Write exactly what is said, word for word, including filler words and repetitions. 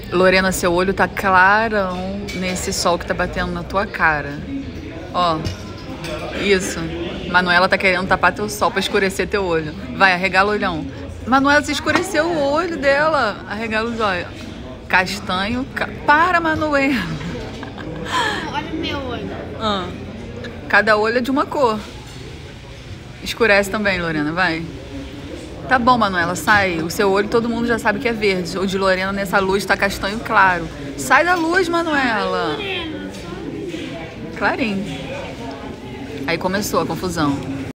Lorena, seu olho tá clarão nesse sol que tá batendo na tua cara. Ó, isso. Manuela tá querendo tapar teu sol pra escurecer teu olho. Vai, arregala o olhão. Manuela, se escureceu o olho dela. Arregala os olhos. Castanho. Ca... Para, Manuela. Olha o meu olho. Ah, cada olho é de uma cor. Escurece também, Lorena, vai. Tá bom, Manuela, sai. O seu olho todo mundo já sabe que é verde. O de Lorena nessa luz tá castanho claro. Sai da luz, Manuela. Clarinho. Aí começou a confusão.